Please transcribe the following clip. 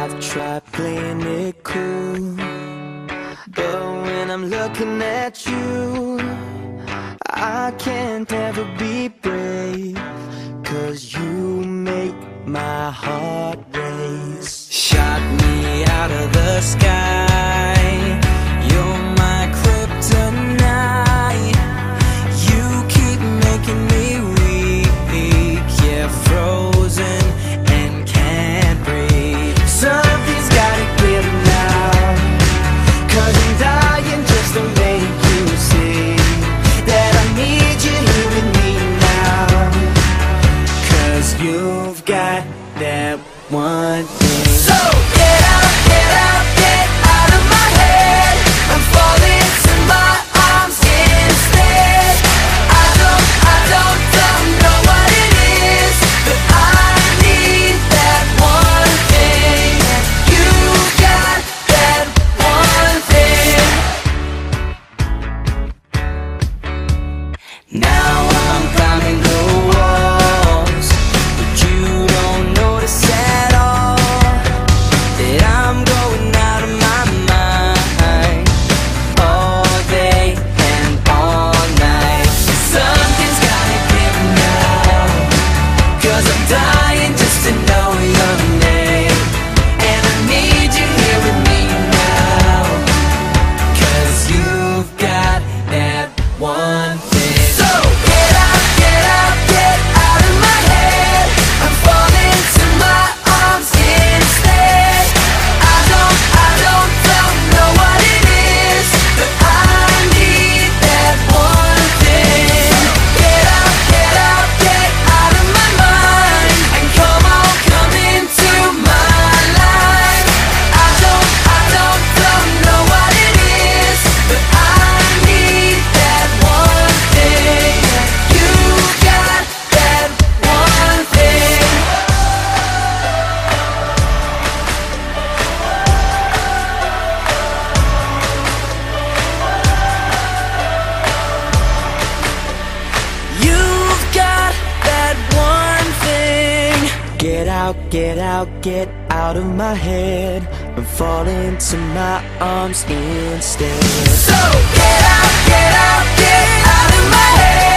I've tried playing it cool, but when I'm looking at you, I can't ever be brave, 'cause you make my heart race. Shot me out of the sky, you're my kryptonite. You keep making me weak, yeah, frozen and can't breathe. Something's gotta give now, 'cause I'm dying just to make you see that I need you here with me now. 'Cause you've got that one thing. So get out, get out, get out of my head. I'm falling to my arms instead. I don't know what it is, but I need that one thing. You got that one thing. Now I'm climbing the walls, but you don't notice at all that I'm going out of my mind all day and all night. Something's gotta give now, 'cause I'm dying just to know your name. And I need you here with me now, 'cause you've got that one thing. So get out, get out, get out of my head. I'm falling to my arms instead. I don't know what it is, but I need that one thing. Get out, get out, get out of my mind, and come on, come into my life. I don't know what it is, but I need that one thing. You got that one thing. You've got that one thing. Get out, get out, get out of my head. I'm falling to my arms instead. So get out, get out, get out of my head.